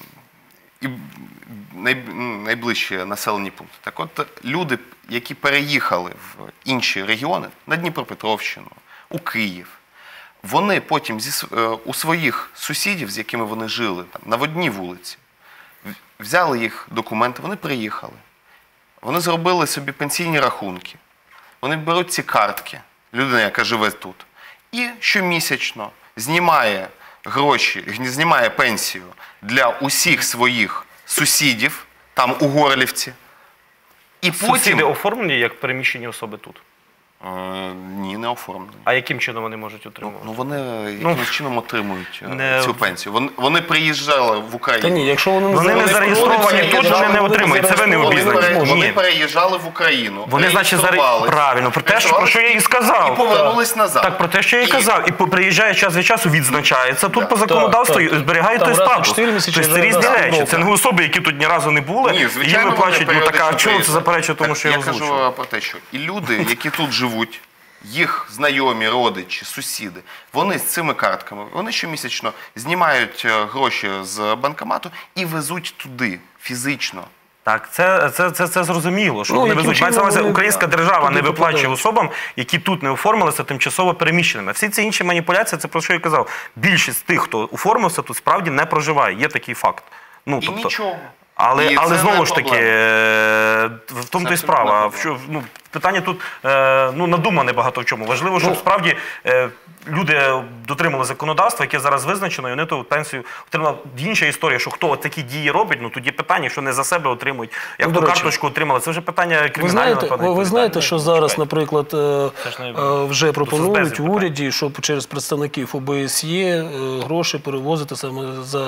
найближчі населені пункти. Так от, люди, які переїхали в інші регіони, на Дніпропетровщину, у Київ, вони потім у своїх сусідів, з якими вони жили, на одній вулиці, взяли їх документи, вони приїхали. Вони зробили собі пенсійні рахунки. Вони беруть ці картки, людина, яка живе тут, і щомісячно знімає гроші, знімає пенсію для усіх своїх сусідів, там у Горлівці. І Сусіди оформлені як переміщені особи тут? Ні, не оформлені. А яким чином вони можуть отримувати? Вони якимось чином отримують цю пенсію. Вони приїжджали в Україну. Та ні, якщо вони не зареєстровані тут, вони не отримують. Це ви не обізнані. Вони переїжджали в Україну, вони, значить, правильно, про що я і сказав. І повернулись назад. Так, про те, що я і казав. І приїжджає час від часу, відзначається. Тут по законодавству зберігає той статус. Тобто це різні речі. Це не особи, які тут ні разу не були. Їм виплачують, а чому це заперечує тому, що я озвучую? Я кажу про те, що і люди, які тут живуть, їх знайомі, родичі, сусіди, вони з цими картками, вони щомісячно знімають гроші з банкомату і везуть туди, фізично. Так, це зрозуміло, що вони везуть. Мається на увазі, українська держава не виплачує особам, які тут не оформилися тимчасово переміщеними. Всі ці інші маніпуляції, це про що я казав. Більшість тих, хто оформився, тут справді не проживає. Є такий факт. І нічого. Але знову ж таки, в тому то і справа. Питання тут надумане багато в чому. Важливо, щоб справді люди дотримали законодавства, яке зараз визначено, і вони ту пенсію отримали. Інша історія, що хто такі дії робить, тоді питання, що не за себе отримують, як ту карточку отримали. Це вже питання кримінальне, напевно. Ви знаєте, що зараз, наприклад, вже пропонують в уряді, щоб через представників ОБСЄ гроші перевозити саме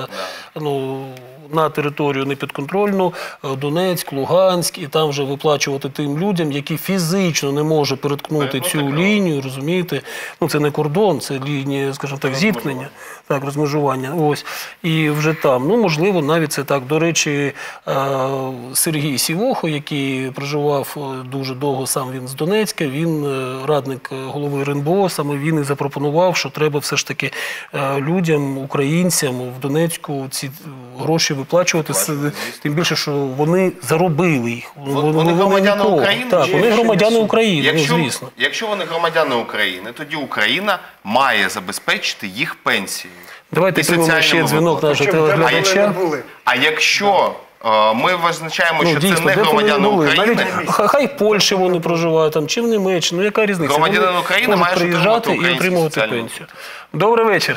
на територію непідконтрольну, Донецьк, Луганськ, і там вже виплачувати тим людям, які фізично не можуть переткнути цю лінію, розумієте? Це не кордон, це лінія, скажімо так, зіткнення, так, розмежування. Ось. І вже там, можливо, навіть це так. До речі, Сергій Сівохо, який проживав дуже довго, сам він з Донецька, він радник голови РНБО, саме він і запропонував, що треба все ж таки людям, українцям в Донецьку ці гроші виплачувати, тим більше, що вони заробили їх. Вони громадяни України? Так, вони громадяни України, звісно. Якщо вони громадяни України, тоді Україна має забезпечити їх пенсією. Давайте приймемо ще дзвінок нашого телеглядача. А якщо ми визначаємо, що це не громадяни України... Хай в Польщі вони проживають, чи в Німеччині, яка різниця? Громадянин України має приїжджати і отримувати пенсію. Добрий вечір.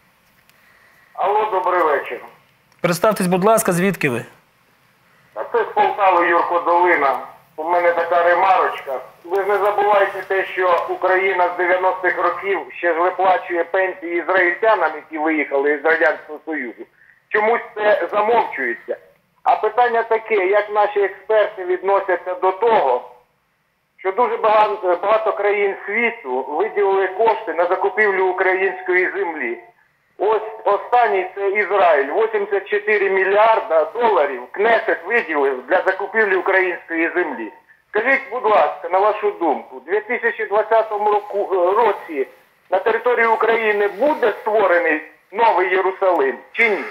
Алло, добрий вечір. Представтесь, будь ласка, звідки ви? Це з Полтави, Юрко Долина. У мене така ремарочка. Ви ж не забувайте те, що Україна з 90-х років ще ж виплачує пенсії ізраїльтянам, які виїхали з Радянського Союзу. Чомусь це замовчується. А питання таке, як наші експерти відносяться до того, що дуже багато країн світу виділили кошти на закупівлю української землі. Ось останній – це Ізраїль. 84 мільярда доларів Кнесет виділив для закупівлі української землі. Скажіть, будь ласка, на вашу думку, у 2020 році на території України буде створений новий Єрусалим чи ні?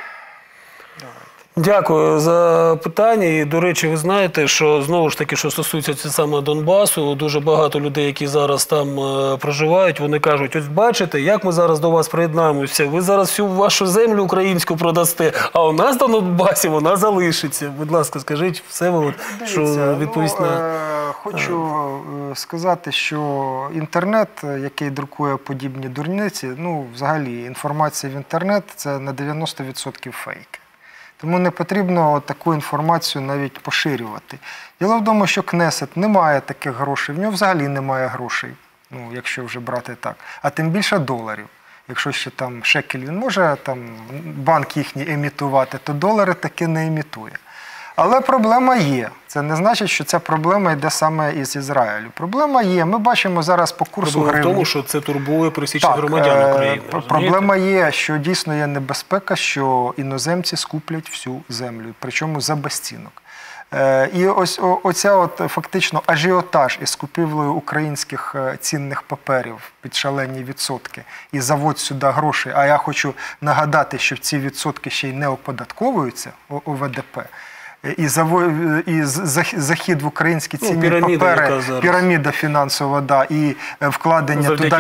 Дякую за питання. І, до речі, ви знаєте, що, знову ж таки, що стосується саме Донбасу, дуже багато людей, які зараз там проживають, вони кажуть, ось бачите, як ми зараз до вас приєднаємося, ви зараз всю вашу землю українську продасте, а у нас на Донбасі вона залишиться. Будь ласка, скажіть, Всеволод, що відповість на... хочу сказати, що інтернет, який друкує подібні дурниці, ну, взагалі, інформація в інтернет – це на 90% фейки. Тому не потрібно таку інформацію навіть поширювати. Діло в тому, що Кнесет не має таких грошей, в нього взагалі немає грошей, ну, якщо вже брати так, а тим більше доларів. Якщо ще там шекель він може, там, банк їхній емітувати, то долари таки не емітує. Але проблема є. Це не значить, що ця проблема йде саме із Ізраїлю. Проблема є. Ми бачимо зараз по курсу гривні. Проблема в тому, що це турбує пересічних громадян України. Проблема є, що дійсно є небезпека, що іноземці скуплять всю землю, причому за безцінок. І ось оця от фактично ажіотаж із купівлею українських цінних паперів під шалені відсотки і завод сюди грошей, а я хочу нагадати, що ці відсотки ще й не оподатковуються ОВДП, і захід в українські цінні папери, піраміда фінансова, да, і вкладення туди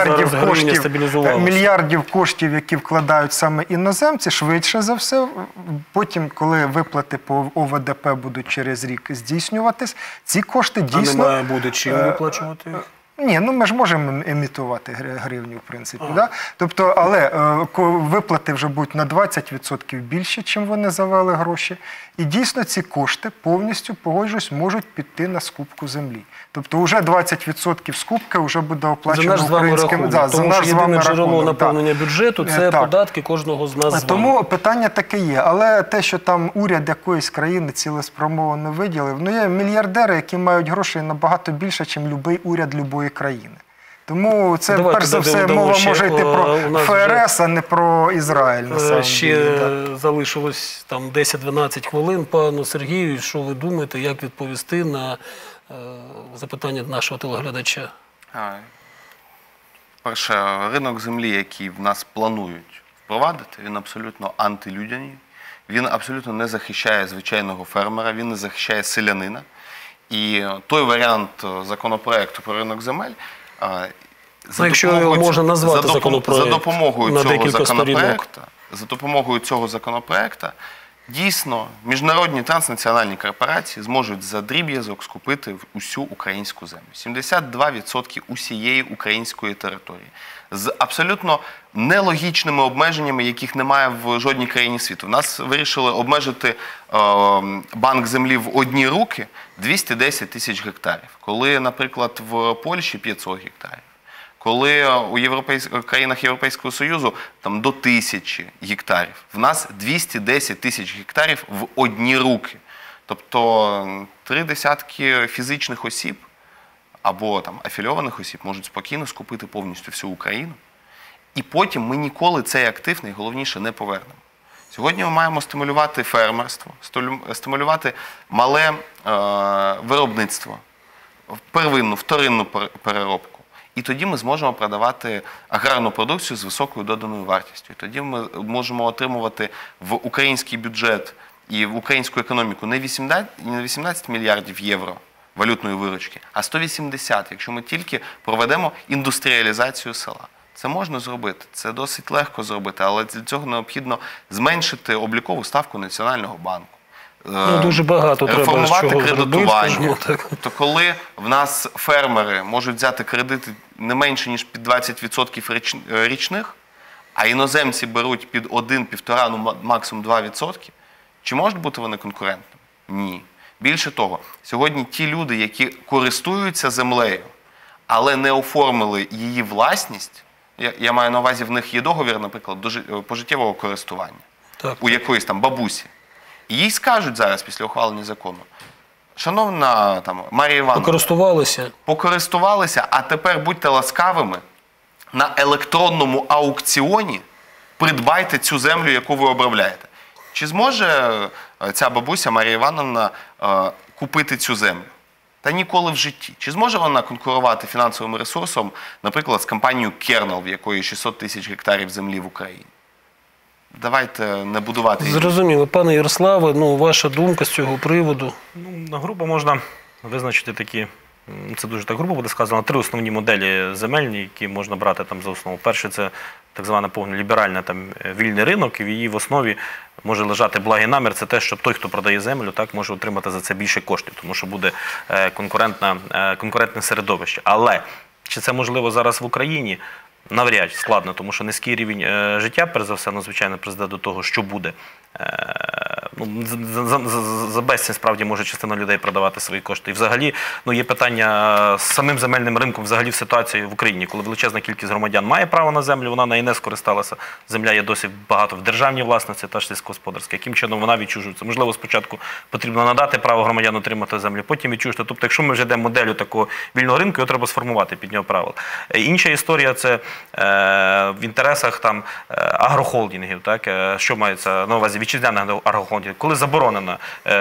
мільярдів коштів, які вкладають саме іноземці, швидше за все, потім, коли виплати по ОВДП будуть через рік здійснюватись, ці кошти дійсно... А немає буде чим виплачувати? Ні, ну ми ж можемо емітувати гривню, в принципі. Да? Тобто, але виплати вже будуть на 20% більше, чим вони завели гроші. І дійсно ці кошти повністю, погоджуюсь, можуть піти на скупку землі. Тобто вже 20% скупки вже буде оплачено українським. Да, тому що єдине джерело наповнення бюджету – це податки кожного з нас з вами. Тому питання таке є. Але те, що там уряд якоїсь країни цілеспрямовано виділив, ну є мільярдери, які мають грошей набагато більше, ніж будь-який уряд будь-якої країни. Тому це, перш за все, мова може йти про ФРС, а не про Ізраїль. Ще залишилось там 10-12 хвилин. Пану Сергію, що ви думаєте, як відповісти на запитання нашого телеглядача? Перше, ринок землі, який в нас планують впровадити, він абсолютно антилюдяний, він абсолютно не захищає звичайного фермера, він не захищає селянина. І той варіант законопроекту про ринок земель, за допомогою цього законопроекту, дійсно, міжнародні транснаціональні корпорації зможуть за дріб'язок скупити всю українську землю. 72% усієї української території. З абсолютно нелогічними обмеженнями, яких немає в жодній країні світу. В нас вирішили обмежити банк землі в одні руки 210 тисяч гектарів. Коли, наприклад, в Польщі 500 гектарів. Коли у країнах Європейського Союзу там до 1000 гектарів. В нас 210 тисяч гектарів в одні руки. Тобто 30 фізичних осіб або там афільованих осіб можуть спокійно скупити повністю всю Україну. І потім ми ніколи цей актив, найголовніше, не повернемо. Сьогодні ми маємо стимулювати фермерство, стимулювати мале виробництво, первинну, вторинну переробку. І тоді ми зможемо продавати аграрну продукцію з високою доданою вартістю. І тоді ми можемо отримувати в український бюджет і в українську економіку не 18 мільярдів євро валютної виручки, а 180, якщо ми тільки проведемо індустріалізацію села. Це можна зробити, це досить легко зробити, але для цього необхідно зменшити облікову ставку Національного банку. Дуже багато треба з чого кредитування. Тобто, коли в нас фермери можуть взяти кредити не менше, ніж під 20% річних, а іноземці беруть під 1-1,5, ну максимум 2%, чи можуть бути вони конкурентними? Ні. Більше того, сьогодні ті люди, які користуються землею, але не оформили її власність, я маю на увазі, в них є договір, наприклад, пожиттєвого користування у якоїсь там бабусі. І їй скажуть зараз, після ухвалення закону, шановна там, Марія Івановна, покористувалися, а тепер будьте ласкавими, на електронному аукціоні придбайте цю землю, яку ви обробляєте. Чи зможе ця бабуся Марія Івановна купити цю землю? Та ніколи в житті. Чи зможе вона конкурувати фінансовим ресурсом, наприклад, з компанією Kernel, в якої 600 тисяч гектарів землі в Україні? Давайте не будувати... Зрозуміло. Пане Ярославе, ваша думка з цього приводу? Грубо можна визначити такі, це дуже так грубо буде сказано, 3 основні моделі земельні, які можна брати там за основу. Перше – це так звана повна ліберальна вільний ринок, і в її в основі може лежати благий намір, це те, що той, хто продає землю, так, може отримати за це більше коштів, тому що буде конкурентне середовище. Але чи це можливо зараз в Україні? Навряд, складно, тому що низький рівень життя, перш за все, звичайно, призведе до того, що буде. За безцінь, справді, може частина людей продавати свої кошти. І взагалі, є питання з самим земельним ринком, взагалі в ситуації в Україні, коли величезна кількість громадян має право на землю, вона нею не скористалася. Земля є досить багато в державній власності, та ж сільськогосподарська. Яким чином вона відчужується? Можливо, спочатку потрібно надати право громадян отримати землю, потім відчужити. Тобто, якщо ми вже йдемо моделлю такого вільного ринку, його треба сформувати під нього правила. Інша історія – це в інтересах там агрохолдингів, так, що мається на увазі вітчизняних агрохолдингів, коли заборонено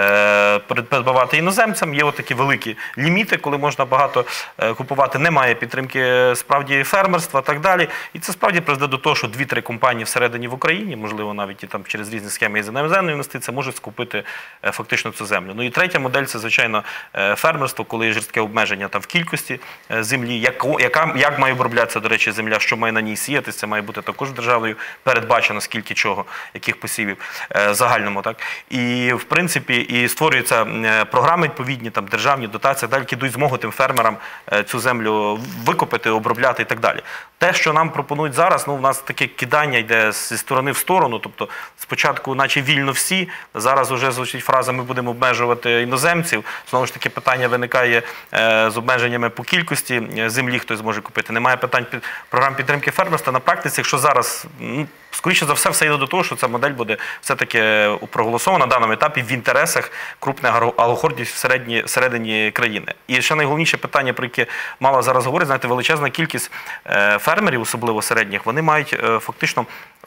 придбавати іноземцям, є такі великі ліміти, коли можна багато купувати, немає підтримки справді фермерства і так далі. І це справді призведе до того, що 2-3 компанії всередині в Україні, можливо, навіть і там через різні схеми із іноземної інвестиції, можуть скупити фактично цю землю. Ну і третя модель – це, звичайно, фермерство, коли є жорстке обмеження там в кількості землі, як має оброблятися, до речі, земля, що має на ній сіятися, це має бути також державою передбачено, скільки чого, яких посівів загальному, так. І, в принципі, і створюються програми відповідні, там, державні дотації, далі, які дають змогу тим фермерам цю землю викупити, обробляти і так далі. Те, що нам пропонують зараз, у нас таке кидання йде зі сторони в сторону, тобто спочатку наче вільно всі, зараз вже звучить фраза «ми будемо обмежувати іноземців», знову ж таки питання виникає з обмеженнями по кількості землі, хтось зможе купити. Немає питань програм підтримки фермерства. На практиці, якщо зараз, скоріше за все йде до того, що ця модель буде все-таки проголосована на даному етапі в інтересах крупних агрохолдингів всередині країни. І ще найголовніше питання, про яке мало зараз говорить, знаєте, величезна кількість фермерів, особливо середніх, вони мають фактично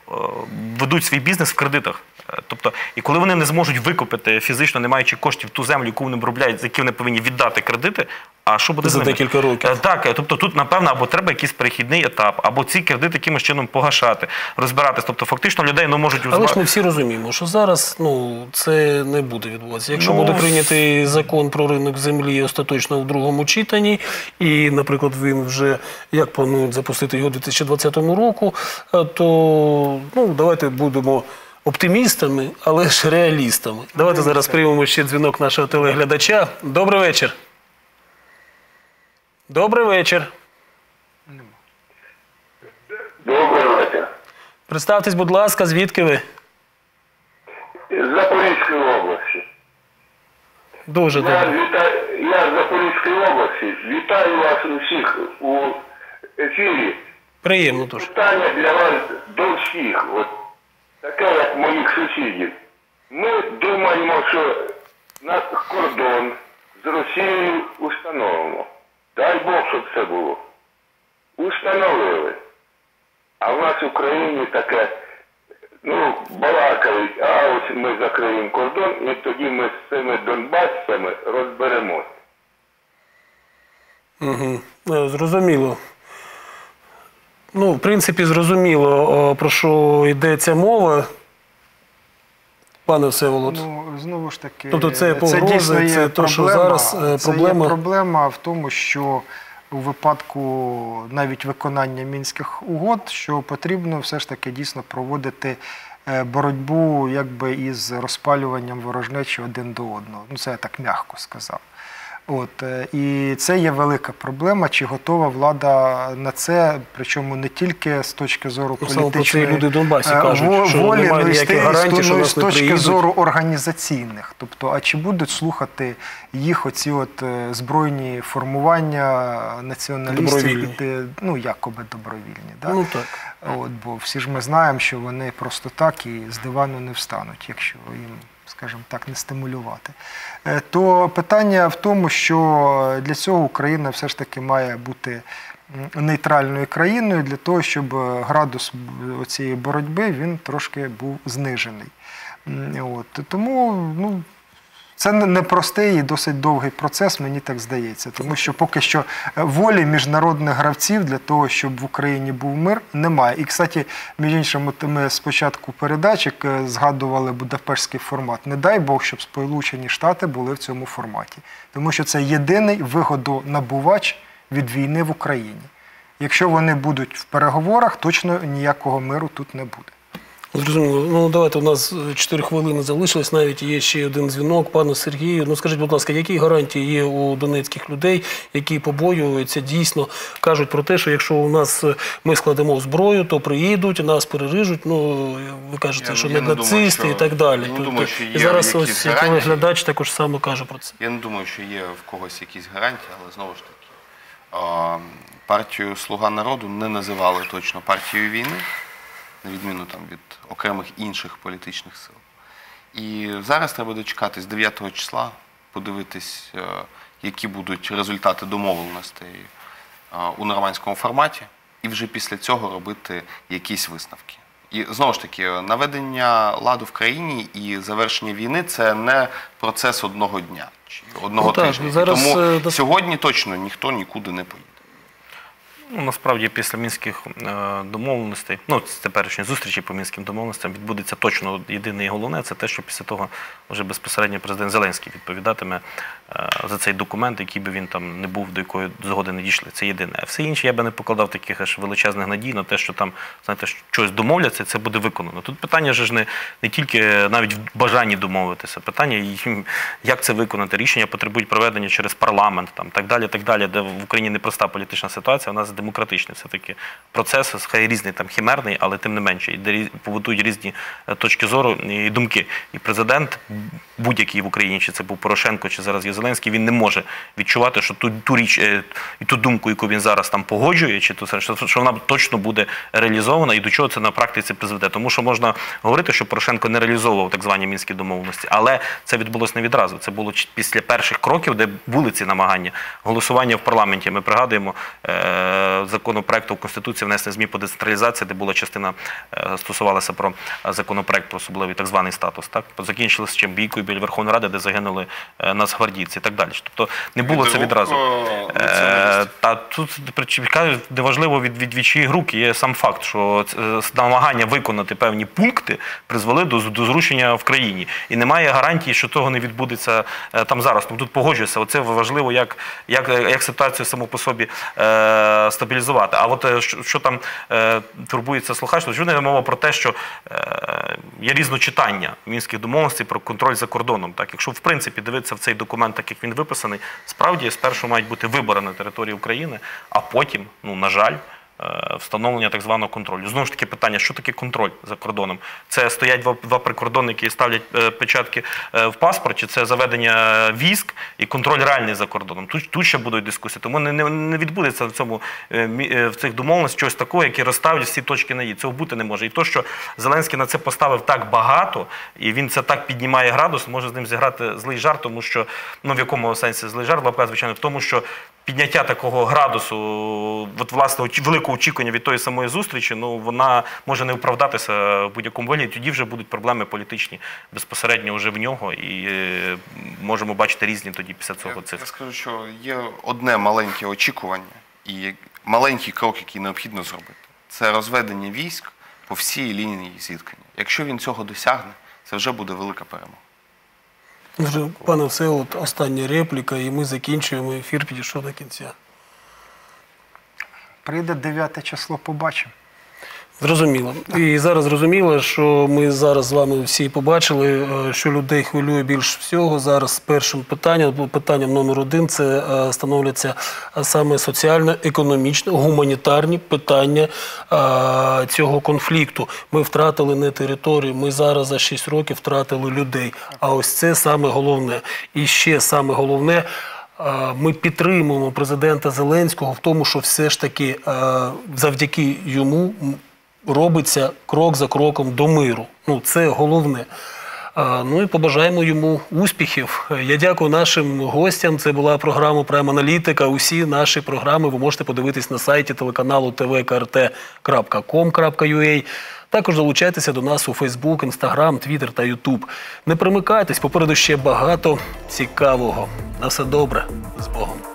ведуть свій бізнес в кредитах. Тобто, і коли вони не зможуть викупити фізично, не маючи коштів, ту землю, яку вони обробляють, за які вони повинні віддати кредити, а що буде з ними? За декілька років. Так, тобто тут, напевно, або треба якийсь перехідний етап, або ці кредити якимось чином погашати, розбиратись. Тобто, фактично, людей не можуть... Але ж ми всі розуміємо, що зараз це не буде відбуватися. Якщо буде прийнятий закон про ринок землі остаточно в другому читанні, і, наприклад, він вже, як планують запустити його у 2020 року, то, давайте будемо оптимістами, але ж реалістами. Давайте зараз приймемо ще дзвінок нашого телеглядача. Добрий вечір. Добрий вечір. Добрий вечір. Представтесь, будь ласка, звідки ви? З Запорізької області. Дуже добре. Я з Запорізької області. Вітаю вас усіх у ефірі. Приємно дуже. Питання для вас до всіх. Таке, як моїх сусідів. Ми думаємо, що наш кордон з Росією установимо. Дай Бог, щоб це було. Установили. А в нас в Україні таке, балакають, а ось ми закриємо кордон, і тоді ми з цими донбасцями розберемося. Зрозуміло. В принципі, зрозуміло, про що йдеться мова. Пане Всеволод. Знову ж таки, тобто це погрози, це те, що зараз проблема. Це є проблема в тому, що у випадку навіть виконання Мінських угод, що потрібно все ж таки дійсно проводити боротьбу із розпалюванням ворожнечі один до одного. Це я так м'яко сказав. І це є велика проблема, чи готова влада на це, причому не тільки з точки зору політичної волі, але й з точки зору організаційних. Тобто, а чи будуть слухати їх оці збройні формування націоналістів, якоби добровільні. Бо всі ж ми знаємо, що вони просто так і з дивану не встануть, якщо їм, скажімо так, не стимулювати. То питання в тому, що для цього Україна все ж таки має бути нейтральною країною, для того, щоб градус цієї боротьби, він трошки був знижений. Тому це непростий і досить довгий процес, мені так здається. Тому що поки що волі міжнародних гравців для того, щоб в Україні був мир, немає. І, кстати, між іншим, ми спочатку передачі згадували Будапештський формат. Не дай Бог, щоб Сполучені Штати були в цьому форматі. Тому що це єдиний вигодонабувач від війни в Україні. Якщо вони будуть в переговорах, точно ніякого миру тут не буде. Зрозуміло. Ну, давайте, у нас 4 хвилини залишилось, навіть є ще один дзвінок. Пану Сергію, ну скажіть, будь ласка, які гарантії є у донецьких людей, які побоюються, дійсно кажуть про те, що якщо у нас ми складемо зброю, то приїдуть, нас перерижуть, ну, ви кажете, що ми нацисти і так далі. І зараз ось телеглядач також саме каже про це. Я не думаю, що є в когось якісь гарантії, але знову ж таки, партію «Слуга народу» не називали точно партією війни, на відміну там від окремих інших політичних сил. І зараз треба дочекатись 9 числа, подивитись, які будуть результати домовленостей у нормандському форматі, і вже після цього робити якісь висновки. І знову ж таки, наведення ладу в країні і завершення війни – це не процес одного дня чи одного тижня. Тому сьогодні точно ніхто нікуди не поїде. Ну, насправді, після мінських домовленостей, ну, теперішньої зустрічі по мінським домовленостям відбудеться точно єдине і головне, це те, що після того вже безпосередньо президент Зеленський відповідатиме за цей документ, який би він там не був, до якої згоди не дійшли. Це єдине. А все інше, я би не покладав таких аж величезних надій на те, що там, знаєте, щось домовляться, це буде виконано. Тут питання ж не тільки навіть в бажанні домовитися, питання, як це виконати. Рішення потребують проведення через парламент, там, так далі, де в Україні непроста політична ситуація, у нас демократичний все-таки процес, хай різний, там, химерний, але тим не менше, де побутують різні точки зору і думки. І президент будь-який в Україні, чи це був Порошенко, чи зараз є Зеленський, він не може відчувати, що ту річ і ту думку, яку він зараз там погоджує, чи що вона точно буде реалізована і до чого це на практиці призведе. Тому що можна говорити, що Порошенко не реалізовував так звані мінські домовленості, але це відбулося не відразу. Це було після перших кроків, де були ці намагання. Голосування в парламенті, ми пригадуємо, законопроекту в Конституції внесення змін по децентралізації, де була частина, стосувалася про законопроект про особливий так званий статус. Так? Закінчилося чим бійкою біля Верховної Ради, де загинули нацгвардійці і так далі. Тобто не було це відразу. Та тут неважливо від чиїх рук є сам факт, що намагання виконати певні пункти призвели до зрушення в країні. І немає гарантії, що того не відбудеться там зараз. Тому тут погоджуюся. Оце важливо, як ситуацію саму по собі стабілізувати. А от що там турбується слухач, то не мова про те, що є різночитання мінських домовленостей про контроль за кордоном. Так, якщо в принципі дивитися в цей документ, так як він виписаний, справді спершу мають бути вибори на території України, а потім, ну, на жаль, встановлення так званого контролю. Знову ж таки питання, що таке контроль за кордоном? Це стоять два прикордонники і ставлять печатки в паспорт, чи це заведення військ і контроль реальний за кордоном? Тут ще будуть дискусії. Тому не відбудеться в цих домовленостях щось такого, яке розставлять всі точки на «і». Цього бути не може. І то, що Зеленський на це поставив так багато, і він це так піднімає градус, може з ним зіграти злий жарт, тому що, ну, в якому сенсі злий жарт, лапка, звичайно, в тому, що підняття такого градусу, от, власне, великого очікування від тої самої зустрічі, ну, вона може не оправдатися в будь-якому вигляді. Тоді вже будуть проблеми політичні безпосередньо вже в нього, і можемо бачити різні тоді після цього цифри. Я скажу, що є одне маленьке очікування і маленький крок, який необхідно зробити. Це розведення військ по всій лінії зіткнення. Якщо він цього досягне, це вже буде велика перемога. Пане Всеволод, остання репліка, і ми закінчуємо. Ефір підійшов до кінця. Прийде 9 число, побачимо. Зрозуміло. І зараз зрозуміло, що ми зараз з вами всі побачили, що людей хвилює більш всього. Зараз першим питанням номер 1 – це становляться саме соціально-економічні, гуманітарні питання цього конфлікту. Ми втратили не територію, ми зараз за 6 років втратили людей. А ось це саме головне. І ще саме головне – ми підтримуємо президента Зеленського в тому, що все ж таки завдяки йому робиться крок за кроком до миру. Ну, це головне. Ну і побажаємо йому успіхів. Я дякую нашим гостям. Це була програма «Прайм Аналітика». Усі наші програми ви можете подивитись на сайті телеканалу tvkrt.com.ua. Також долучайтеся до нас у Facebook, Instagram, Twitter та YouTube. Не примикайтесь, попереду ще багато цікавого. На все добре. З Богом.